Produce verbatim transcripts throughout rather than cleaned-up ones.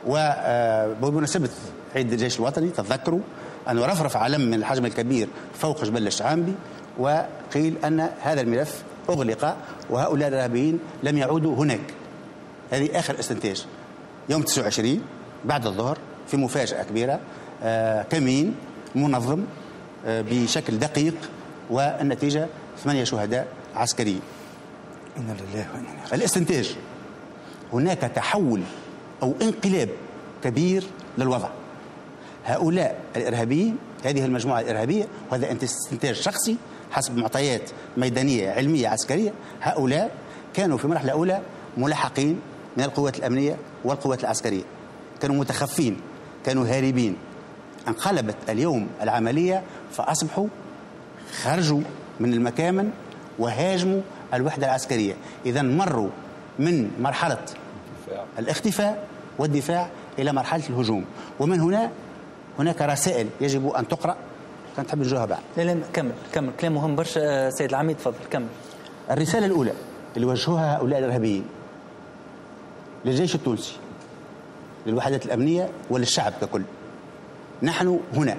وبمناسبة عيد الجيش الوطني تذكروا أنه رفرف علم من الحجم الكبير فوق جبل الشعامبي، وقيل أن هذا الملف أغلق وهؤلاء الإرهابيين لم يعودوا هناك. هذه آخر استنتاج. يوم تسعة وعشرين بعد الظهر في مفاجأة كبيرة، آه كمين منظم آه بشكل دقيق، والنتيجة ثمانية شهداء عسكريين. إنا لله وإنا إليه راجعون. الاستنتاج: هناك تحول أو انقلاب كبير للوضع. هؤلاء الإرهابيين، هذه المجموعة الإرهابية، وهذا استنتاج شخصي حسب معطيات ميدانية علمية عسكرية، هؤلاء كانوا في المرحلة الأولى ملاحقين من القوات الأمنية والقوات العسكرية، كانوا متخفين، كانوا هاربين. انقلبت اليوم العملية فأصبحوا خرجوا من المكامن وهاجموا الوحدة العسكرية. إذن مروا من مرحلة الاختفاء والدفاع إلى مرحلة الهجوم، ومن هنا هناك رسائل يجب أن تقرأ. كنت تحب نجاوبها بعد؟ لا لا كمل كمل، كلام مهم برشا سيد العميد، تفضل كمل. الرسالة الأولى اللي وجهوها هؤلاء الإرهابيين للجيش التونسي، للوحدات الأمنية وللشعب ككل: نحن هنا،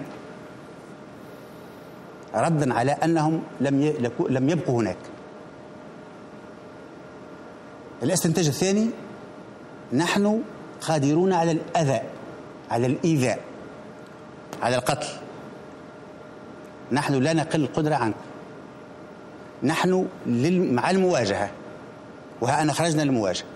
ردا على أنهم لم لم يبقوا هناك. الاستنتاج الثاني: نحن قادرون على الأذى، على الإيذاء، على القتل. نحن لا نقل القدرة عنكم، نحن مع المواجهة، وها أنا خرجنا للمواجهة.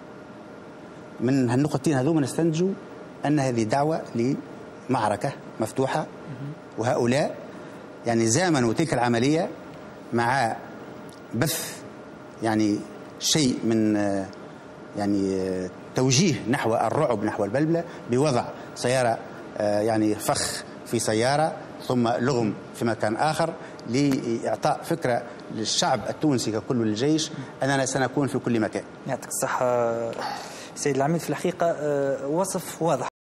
من هالنقطتين هذوما نستنتجوا أن هذه دعوة لمعركة مفتوحة، وهؤلاء يعني زامنوا تلك العملية مع بث يعني شيء من يعني توجيه نحو الرعب، نحو البلبلة، بوضع سيارة يعني فخ في سيارة ثم لغم في مكان آخر، لإعطاء فكرة للشعب التونسي ككل والجيش أننا سنكون في كل مكان. يعطيك الصحة سيد العميد، في الحقيقة وصف واضح.